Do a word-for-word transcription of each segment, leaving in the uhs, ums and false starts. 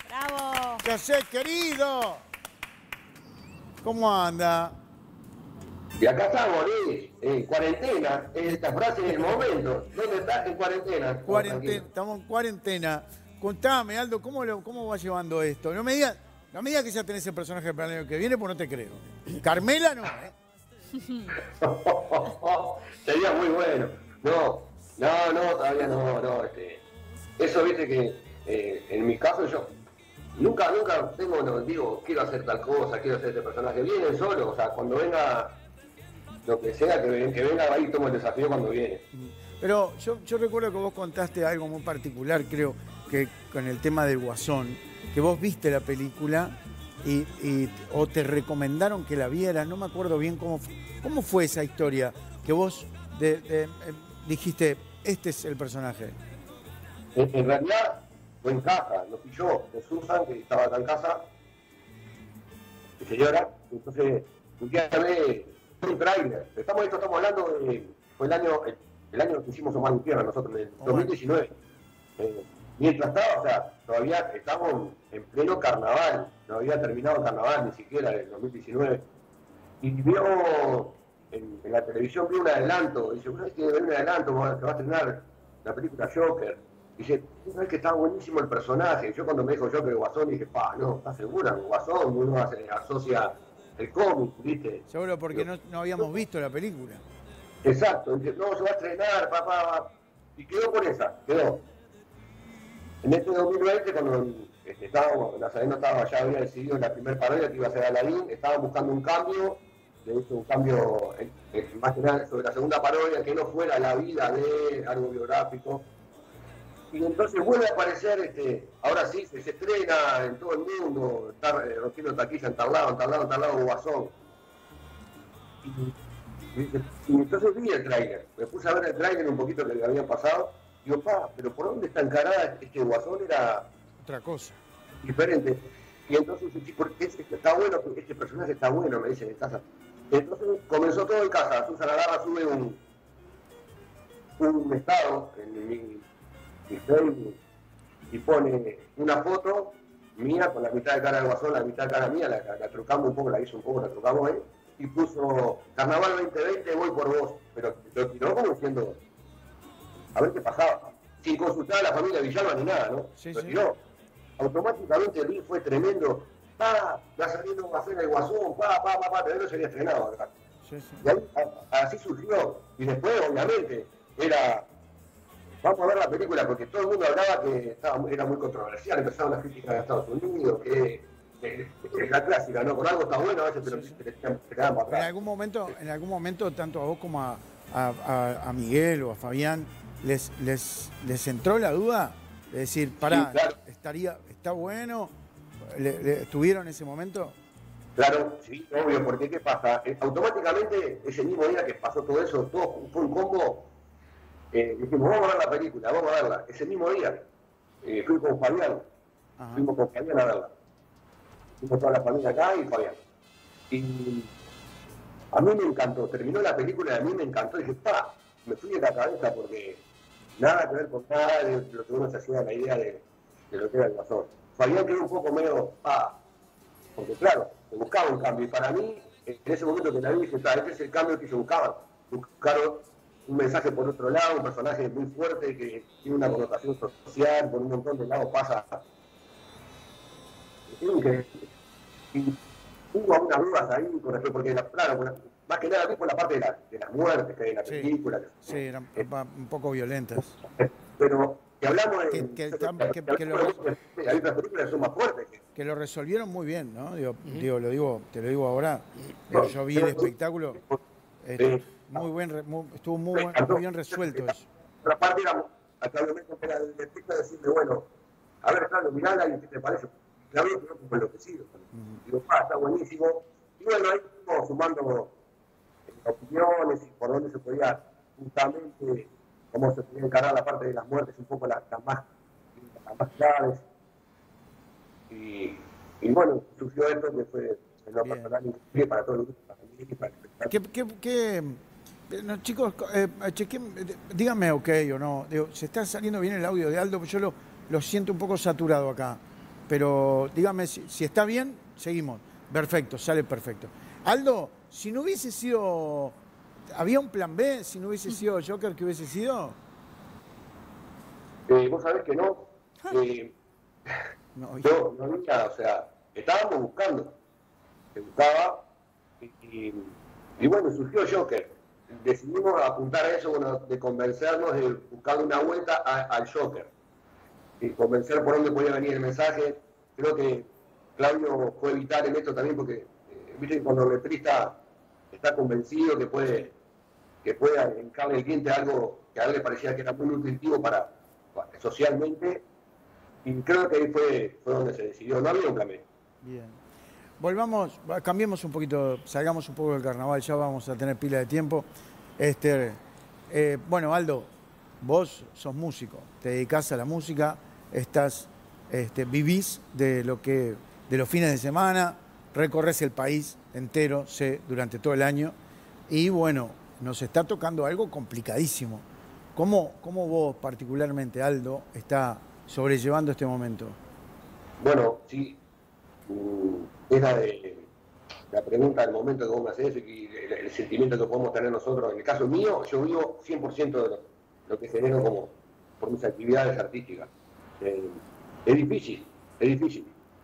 Bravo. ¿Qué hacés, querido? ¿Cómo anda? Y acá estamos, Luis, en cuarentena. Esta frase es el momento. ¿Dónde estás? En cuarentena. No, Cuarentena, estamos en cuarentena. Contame, Aldo, ¿cómo, lo, ¿cómo vas llevando esto? No me digas, no me digas que ya tenés el personaje para el año que viene, porque no te creo. Carmela no, ¿eh? Sería muy bueno. No, no, no, todavía no, no. Este, eso, viste que eh, en mi caso yo nunca, nunca tengo, no, digo, quiero hacer tal cosa, quiero hacer este personaje. Vienen solo, o sea, cuando venga lo que sea, que, que venga ahí tomo el desafío cuando viene. Pero yo, yo recuerdo que vos contaste algo muy particular, creo, que con el tema del Guasón, que vos viste la película y, y o te recomendaron que la vieras, no me acuerdo bien cómo fue, cómo fue esa historia, que vos de, de, eh, dijiste, este es el personaje. En, en realidad, fue en casa, lo pilló de Susan, que estaba acá en casa, mi señora, entonces un día ve un trailer. Estamos, esto estamos hablando de, fue el año, el, el año que hicimos Omar en Tierra nosotros, en el dos mil diecinueve. Eh, mientras estaba, o sea, todavía estamos en pleno carnaval, no había terminado el carnaval ni siquiera en el dos mil diecinueve. Y vio en, en la televisión, vio un adelanto, dice, ¿sabes que ver un adelanto que va a estrenar la película Joker? Dice, ¿sabes que está buenísimo el personaje? Yo cuando me dijo Joker Guasón dije, pa, no, ¿estás segura? Guasón, uno se asocia el cómic, ¿viste? Seguro porque no, no habíamos visto la película. Exacto, dice, no, se va a estrenar, papá, y quedó por esa, quedó. En este dos mil veinte, cuando este, estábamos, Nazareno estaba, ya había decidido en la primera parodia que iba a ser Aladín, estaban buscando un cambio, de hecho un cambio en, en, más que nada sobre la segunda parodia, que no fuera la vida de algo biográfico. Y entonces vuelve a aparecer, este, ahora sí, se, se estrena en todo el mundo, está eh, rompiendo taquilla en tal lado, en tal lado, en tal lado, Guasón. Y, y, y entonces vi el tráiler, me puse a ver el tráiler un poquito que le habían pasado, y digo, pa, pero ¿por dónde está encarada este Guasón? Era otra cosa. Diferente. Y entonces dije, porque este está bueno, este personaje está bueno, me dicen en casa. Entonces comenzó todo en casa, Susana Garra sube un, un estado en mi y Facebook y pone una foto mía con la mitad de cara del Guasón, la mitad de cara mía, la, la, la trucamos un poco, la hizo un poco, la trucamos ahí, y puso Carnaval veinte veinte, voy por vos, pero lo tiró como diciendo, a ver qué pasaba, sin consultar a la familia Villalba ni nada, ¿no? Sí, lo sí. tiró. Automáticamente el link fue tremendo, pa, va saliendo una cena del Guasón, pa, pa, pa, pa, pero no se había estrenado acá. Sí, sí. Y ahí, a, así surgió, y después obviamente era... Vamos a ver la película porque todo el mundo hablaba que estaba, era muy controversial, empezaron las críticas de Estados Unidos, que es la clásica, ¿no? Con algo está bueno, a veces te, sí, sí. te, te, te quedan para atrás. En algún momento, en algún momento, tanto a vos como a, a, a, a Miguel o a Fabián, les, les, les entró la duda de decir, pará, sí, claro. estaría, está bueno, ¿Le, le, ¿estuvieron en ese momento? Claro, sí, obvio, porque ¿qué pasa? Eh, automáticamente, ese mismo día que pasó todo eso, todo fue un combo. Eh, dijimos, vamos a ver la película, vamos a verla. Ese mismo día eh, fui con Fabián, Ajá. fuimos con Fabián a verla. Fuimos toda la familia acá y Fabián. Y a mí me encantó, terminó la película y a mí me encantó. Y dije, pa, me fui de la cabeza porque nada que ver con nada de lo que uno se hacía la idea de, de lo que era el Guasón. Fabián quedó un poco medio, pa, porque claro, se buscaba un cambio. Y para mí, en ese momento que la vi, dije, este es el cambio que se buscaba. Buscaron un mensaje por otro lado, un personaje muy fuerte que tiene una connotación social, por un montón de lados pasa. Es increíble. Y hubo algunas dudas ahí, con respecto, porque claro, más que nada por la parte de, la, de las muertes que hay en la película. Sí, sí, eran eh, un poco violentas. Pero que hablamos de... Que, que, que, que, que lo, hay otras películas que son más fuertes. Que, que lo resolvieron muy bien, ¿no? Digo, uh-huh. digo, lo digo, te lo digo ahora. No, yo vi el espectáculo. Eh, muy buen, muy, estuvo muy, buen, muy bien resuelto eso. Otra parte era, a Claudio Mendoza era el artista decirme, bueno, a ver, Claudio, mirala y ¿qué te parece? Claudio quedó como enloquecido. Uh-huh. Digo, pa, está buenísimo. Y bueno, ahí estuvimos sumando eh, opiniones y por dónde se podía justamente, cómo se podía encarar la parte de las muertes, un poco las la más, la más graves. Y, y bueno, surgió esto que fue en lo personal increíble para todo el grupo, para mí y para el espectáculo. ¿Qué, qué, qué, no, chicos, eh, cheque, díganme ok o no. Digo, ¿se está saliendo bien el audio de Aldo? Yo lo, lo siento un poco saturado acá. pero dígame, si, si está bien, seguimos. Perfecto, sale perfecto. Aldo, si no hubiese sido... ¿Había un plan B si no hubiese sido Joker que hubiese sido? Eh, vos sabés que no. Eh, no yo no había, o sea, estábamos buscando. Se buscaba y, y, y bueno, surgió Joker. Decidimos apuntar a eso, bueno, de convencernos de buscar una vuelta a, al Joker. Y convencer por dónde podía venir el mensaje. Creo que Claudio fue vital en esto también porque, eh, viste que cuando el letrista está convencido que puede, que puede hincarle el diente a algo que a él le parecía que era muy nutritivo para, para socialmente, y creo que ahí fue, fue donde se decidió. No había un cambio. Bien. Volvamos, cambiemos un poquito, salgamos un poco del carnaval, ya vamos a tener pila de tiempo. Este, eh, bueno, Aldo, vos sos músico, te dedicás a la música, estás, este, vivís de lo que, de los fines de semana, recorres el país entero, sé, durante todo el año, y bueno, nos está tocando algo complicadísimo. ¿Cómo, cómo vos particularmente, Aldo, está sobrellevando este momento? Bueno, sí, es la, de, la pregunta del momento que vos me haces y el, el sentimiento que podemos tener nosotros. En el caso mío, yo vivo cien por ciento de lo, lo que genero como por mis actividades artísticas. Eh, es difícil, es difícil.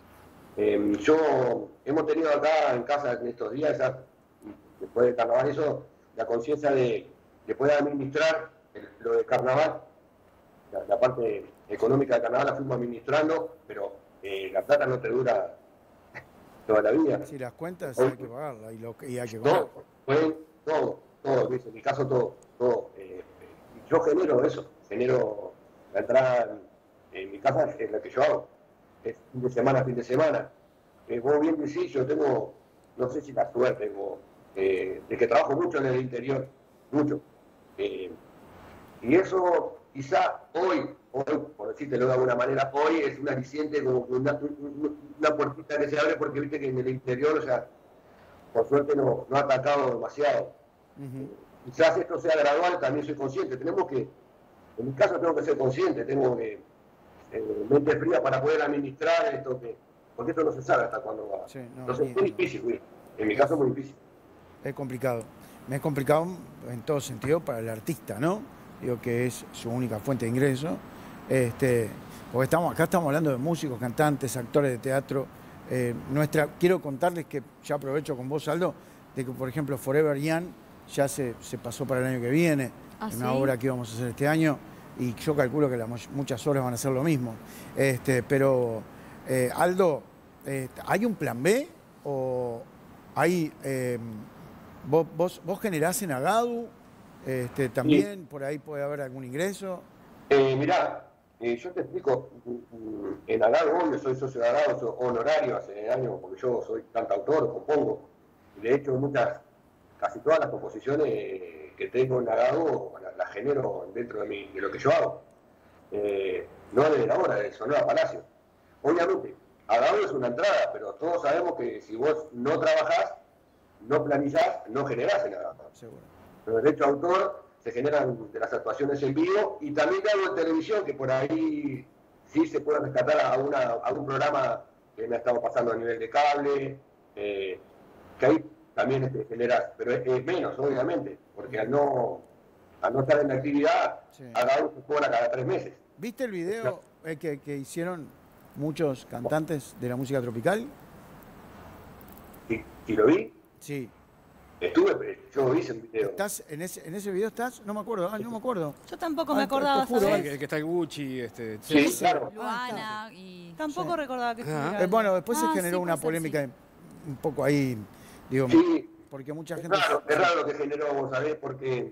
Eh, yo, hemos tenido acá en casa en estos días, ya, después del carnaval, eso, la conciencia de, de poder administrar el, lo del carnaval, la, la parte económica del carnaval la fuimos administrando, pero eh, la plata no te dura toda la vida. Si las cuentas Hoy, hay que pagarlas y, lo, y hay que comer. Todo, fue todo, todo, en mi caso todo, todo. Eh, yo genero eso, genero la entrada en, en mi casa, es la que yo hago, es fin de semana, fin de semana. Eh, vos bien decís, yo tengo, no sé si la suerte, tengo, eh, de que trabajo mucho en el interior, mucho. Eh, y eso quizá hoy, hoy, por decírtelo de alguna manera, hoy es un aliciente, como una, una puertita que se abre porque viste que en el interior, o sea, por suerte no, no ha atacado demasiado. Uh-huh. Quizás esto sea gradual, también soy consciente. Tenemos que, en mi caso tengo que ser consciente, tengo que eh, mente fría para poder administrar esto, que, porque esto no se sabe hasta cuándo va. Sí, no, Entonces es muy no. difícil, güey. En mi caso es muy difícil. Es complicado. Me es complicado en todo sentido para el artista, ¿no? Digo que es su única fuente de ingreso. Este, porque estamos, acá estamos hablando de músicos, cantantes, actores de teatro. Eh, nuestra, quiero contarles que ya aprovecho con vos, Aldo, de que por ejemplo Forever Young ya se, se pasó para el año que viene, ¿Ah, una sí? obra que íbamos a hacer este año, y yo calculo que la, muchas obras van a ser lo mismo. Este, pero, eh, Aldo, eh, ¿hay un plan B? ¿O hay, eh, vos, vos, vos generás en Agadu? Este, ¿También sí. por ahí puede haber algún ingreso? Eh, mirá, Eh, yo te explico, en Agado, yo soy socio de Agado, soy honorario hace años, porque yo soy cantautor, compongo, y de hecho muchas, casi todas las composiciones que tengo en Agado las, las genero dentro de, mi, de lo que yo hago, eh, no desde la obra, de Sonora Palacio. Obviamente, Agado es una entrada, pero todos sabemos que si vos no trabajás, no planillás, no generás en Agado. Seguro. Los derechos de autor se generan de las actuaciones en vivo, y también de algo en televisión, que por ahí sí se puede rescatar a, una, a un programa que me ha estado pasando a nivel de cable, eh, que ahí también este, generas, pero es, es menos, obviamente, porque al no, al no estar en la actividad, sí. Agado se cobra cada tres meses. ¿Viste el video eh, que, que hicieron muchos cantantes de la música tropical? Sí, sí lo vi. Sí. Estuve, yo hice el video. ¿Estás en ese, en ese video estás? No me acuerdo, ah, no me acuerdo. Yo tampoco me acordaba, te, te juro, ¿sabes? Que, que está el Gucci, este... Sí, sí, claro. Luana, y... Tampoco sí. recordaba que estuviera... Eh, bueno, después ah, se generó sí, una polémica sí. un poco ahí, digo, sí. porque mucha gente... Es raro, es raro lo que generó, vos sabés, porque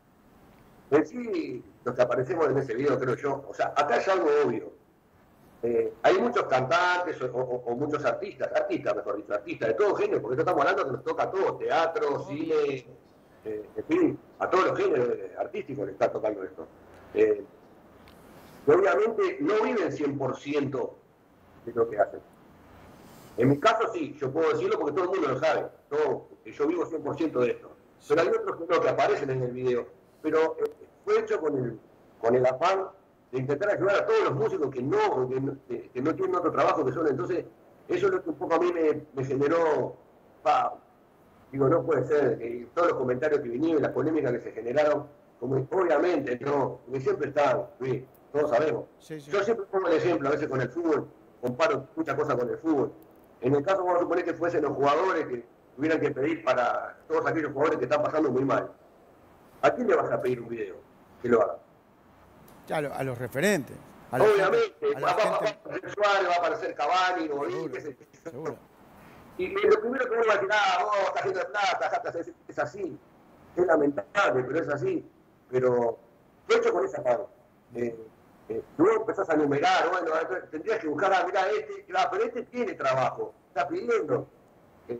en sí, los que aparecemos en ese video, creo yo, o sea, acá es algo obvio. Eh, hay muchos cantantes o, o, o muchos artistas, artistas mejor dicho, artistas de todo género, porque estamos hablando que nos toca a todos, teatro, oh, cine, eh, en fin, a todos los géneros artísticos le está tocando esto. Eh, obviamente no viven cien por ciento de lo que hacen. En mi caso sí, yo puedo decirlo porque todo el mundo lo sabe, todo, yo vivo cien por ciento de esto. Pero hay otros que, no, que aparecen en el video, pero eh, fue hecho con el, con el afán de intentar ayudar a todos los músicos que no, que no, que no tienen otro trabajo que son. Entonces, eso es lo que un poco a mí me, me generó, pa, digo, no puede ser, que todos los comentarios que vinieron, las polémicas que se generaron, como obviamente, no, que siempre están, ¿sí? Todos sabemos. Sí, sí. Yo siempre pongo el ejemplo, a veces con el fútbol, comparo muchas cosas con el fútbol. En el caso, vamos a suponer que fuesen los jugadores que tuvieran que pedir para todos aquellos jugadores que están pasando muy mal. ¿A quién le vas a pedir un video que lo haga? Claro, a los referentes. A obviamente, gente, a va, gente... va, va a aparecer Suárez, va a aparecer Cavani, Godín, qué sé yo. Y lo primero que uno va a decir, ah, vos estás haciendo de plata, es así. Es lamentable, pero es así. Pero, de hecho, con esa parte. Eh, eh, luego empezás a numerar, bueno, entonces tendrías que buscar, ah, mirá, este, claro, pero este tiene trabajo, está pidiendo. Eh,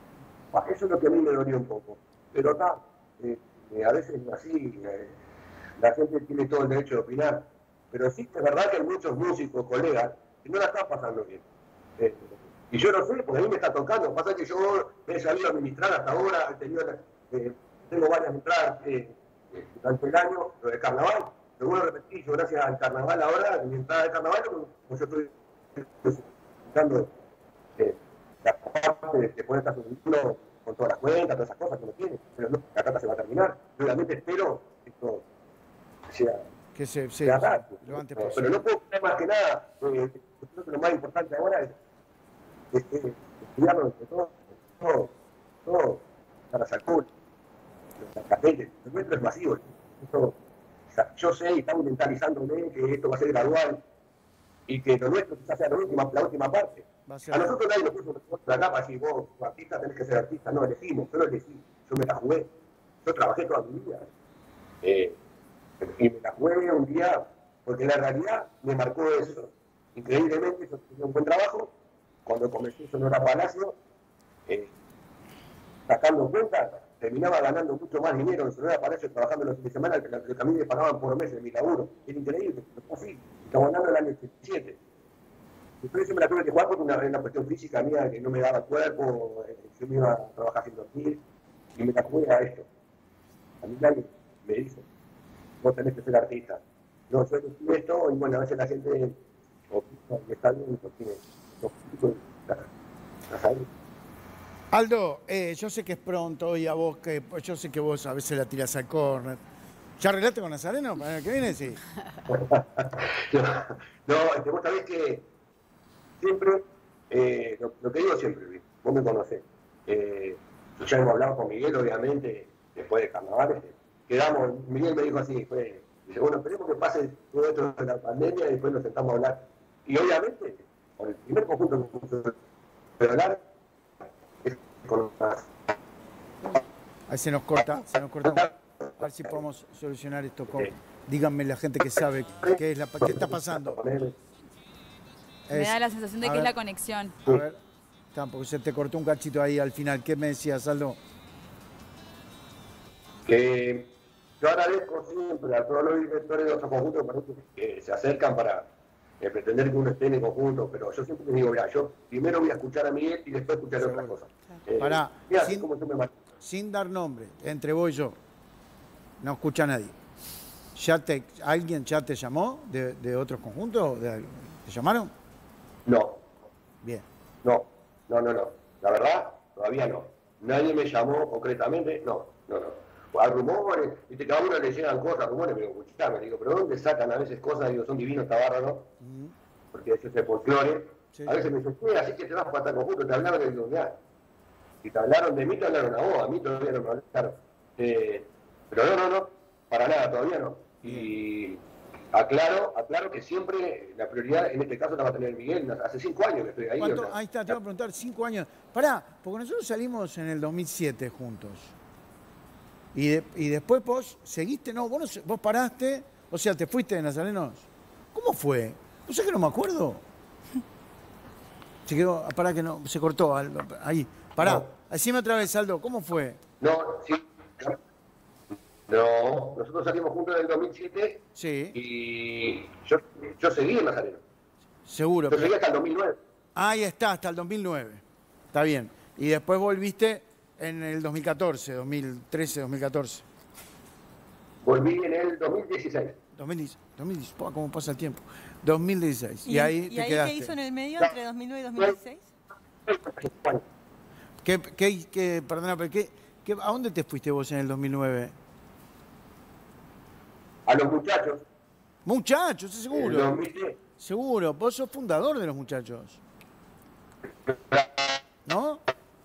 eso es lo que a mí me dolió un poco. Pero acá, eh, eh, a veces así, eh, la gente tiene todo el derecho de opinar. Pero sí, es verdad que hay muchos músicos, colegas, que no la están pasando bien. Eh, y yo no sé, porque a mí me está tocando. Pasa que yo he sabido administrar hasta ahora, he tenido, eh, tengo varias entradas eh, eh, durante el año, lo de carnaval. Pero bueno, repetí, yo gracias al carnaval ahora, mi entrada de carnaval, como yo estoy buscando eh, la parte de, de poder estar subiendo con todas las cuentas, todas esas cosas que uno tiene. Pero no, la carta se va a terminar. Yo realmente espero que esto sea... que se, se, se lo antes no, posible. Pero no puedo creer más que nada, eh, creo que lo más importante ahora es, es, es estudiarlo entre todos, todo, todo, para sacar la gente. El nuestro es masivo. Esto, o sea, yo sé y estamos mentalizándome que esto va a ser gradual y que lo nuestro quizás sea la última, la última parte. A, a nosotros nadie nos puso la capa así, vos, como artista, tenés que ser artista. No, elegimos, yo lo elegí, yo me la jugué, yo trabajé toda mi vida. Eh, Y me la jugué un día, porque la realidad me marcó eso. Increíblemente, yo tenía un buen trabajo. Cuando comencé Sonora Palacio, eh, sacando cuentas, terminaba ganando mucho más dinero en Sonora Palacio trabajando los fines de semana que lo que a mí me pagaban por mes en mi laburo. Era increíble, fue así. Estaba ganando el año ochenta y siete. Después yo me la tuve que jugar porque una, una cuestión física mía que no me daba cuerpo, eh, yo me iba a trabajar sin dormir, y me la jugué a esto. A mí nadie me dice, vos tenés que ser artista. No, yo elegí esto y bueno, a veces la gente opina que está bien porque los chicos están. Aldo, eh, yo sé que es pronto y a vos, que yo sé que vos a veces la tirás al córner. ¿Ya arreglaste con Nazareno para el que viene? Sí. no, no, es que vos sabés que siempre, eh, lo, lo que digo siempre, vos me conocés. Eh, ya hemos hablado con Miguel, obviamente, después de carnaval. Quedamos, Miguel me dijo así, fue, dice, bueno, esperemos que pase todo esto de la pandemia y después nos sentamos a hablar. Y obviamente, con el primer conjunto de hablar, es con las... Ahí se nos corta, se nos corta. A ver si podemos solucionar esto. Con... Díganme la gente que sabe qué, es la... qué está pasando. Me es... da la sensación de que ver, es la conexión. A ver, tampoco se te cortó un cachito ahí al final. ¿Qué me decías, Aldo? Que yo agradezco siempre a todos los directores de otros conjuntos que se acercan para eh, pretender que uno esté en el conjunto, pero yo siempre les digo, mira, yo primero voy a escuchar a Miguel y después escuchar otras cosas. Eh, Pará, mira, sin, como yo me sin dar nombre, entre vos y yo, no escucha a nadie. ¿Ya te, ¿Alguien ya te llamó de, de otros conjuntos? ¿De, ¿Te llamaron? No. Bien. No, no, no, no. La verdad, todavía no. Nadie me llamó concretamente, no, no, no. Hay rumores, viste que a uno le llegan cosas, rumores, me digo, escuchame, digo, pero ¿dónde sacan a veces cosas? Digo, son divinos, está bárbaro, ¿no? Uh-huh. Porque eso es el folclore. Sí, a veces sí. me dicen, ¿qué? Así que te vas para tal conjunto, te hablaron, y digo, ya. Si te hablaron de mí, te hablaron a vos, a mí todavía no me hablaron. Eh, pero no, no, no, para nada, todavía no. Y aclaro, aclaro que siempre la prioridad, en este caso, la va a tener Miguel. Hace cinco años que estoy ahí. O sea, ahí está, te iba a preguntar, cinco años. Pará, porque nosotros salimos en el dos mil siete juntos. Y, de, y después vos seguiste, no, vos, no, vos paraste, o sea, te fuiste de Nazarenos. ¿Cómo fue? No sé que no me acuerdo. Se quedó, pará que no, se cortó, Aldo, ahí. Pará, no. Decime otra vez, Aldo, ¿cómo fue? No, sí. No, nosotros salimos juntos en el dos mil siete. Sí. Y yo, yo seguí en Nazareno. Seguro. Yo pero... seguí hasta el dos mil nueve. Ahí está, hasta el dos mil nueve. Está bien. Y después volviste en el dos mil catorce, dos mil trece, dos mil catorce. Volví en el dos mil dieciséis. dos mil dieciséis, dos mil dieciséis, po, cómo pasa el tiempo. dos mil dieciséis. Y, ¿Y, ahí y te ahí quedaste. qué hizo en el medio entre dos mil nueve y dos mil dieciséis? ¿Qué, qué, qué, perdona, pero qué, qué, ¿a dónde te fuiste vos en el dos mil nueve? A los muchachos. Muchachos, en seguro. dos mil diez. Seguro, vos sos fundador de los muchachos. ¿No?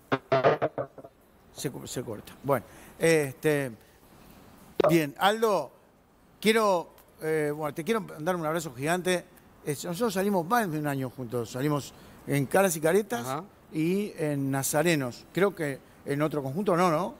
Se, se corta. Bueno, este, bien, Aldo, quiero, eh, bueno, te quiero dar un abrazo gigante. Es, nosotros salimos más de un año juntos, salimos en Caras y Caretas. Ajá. Y en Nazarenos. Creo que en otro conjunto no, ¿no?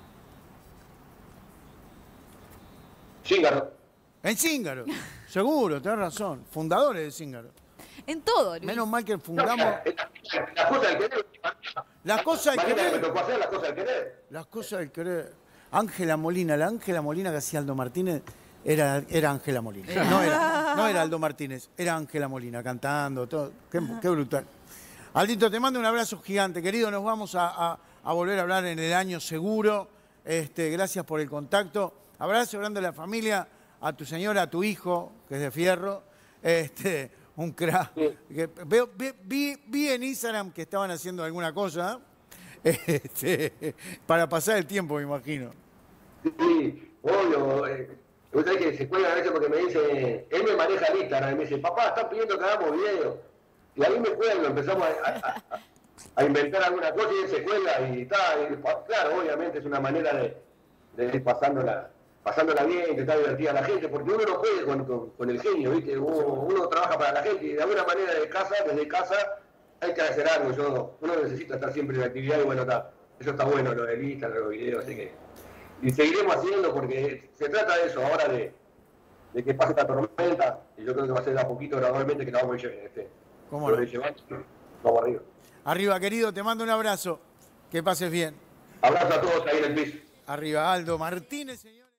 Cíngaro. En Cíngaro, seguro, tenés razón. Fundadores de Cíngaro. En todo, Luis. Menos mal que fundamos... Las cosas del querer. Las cosas del querer. Me tocó hacer las cosas del querer. Las cosas del querer. Ángela Molina, la Ángela Molina que hacía Aldo Martínez, era era Ángela Molina. No era, no era Aldo Martínez, era Ángela Molina, cantando, todo. Qué, qué brutal. Aldito, te mando un abrazo gigante, querido. Nos vamos a, a, a volver a hablar en el año seguro. Este, gracias por el contacto. Abrazo grande a la familia, a tu señora, a tu hijo, que es de Fierro. Este, un crack. Sí. Que veo, vi, vi, vi en Instagram que estaban haciendo alguna cosa este, para pasar el tiempo, me imagino. Sí, obvio. Eh, Usted que se cuelga a veces porque me dice, él me maneja el Instagram y me dice, papá, están pidiendo que hagamos videos. Y ahí me cuelgo, empezamos a, a, a inventar alguna cosa y él se cuelga y tal. Claro, obviamente es una manera de, de ir pasándola, pasándola bien, que está divertida a la gente, porque uno no puede con, con, con el genio, ¿viste? Uno, uno trabaja para la gente y de alguna manera de casa, desde casa, hay que hacer algo. Yo, uno necesita estar siempre en actividad y bueno, está, eso está bueno, lo del Instagram, los videos, así que... Y seguiremos haciendo porque se trata de eso, ahora de, de que pase esta tormenta, y yo creo que va a ser a poquito gradualmente que la vamos a llevar. Este, ¿Cómo no? Vamos arriba. Arriba, querido, te mando un abrazo. Que pases bien. Abrazo a todos ahí en el piso. Arriba, Aldo Martínez, señor.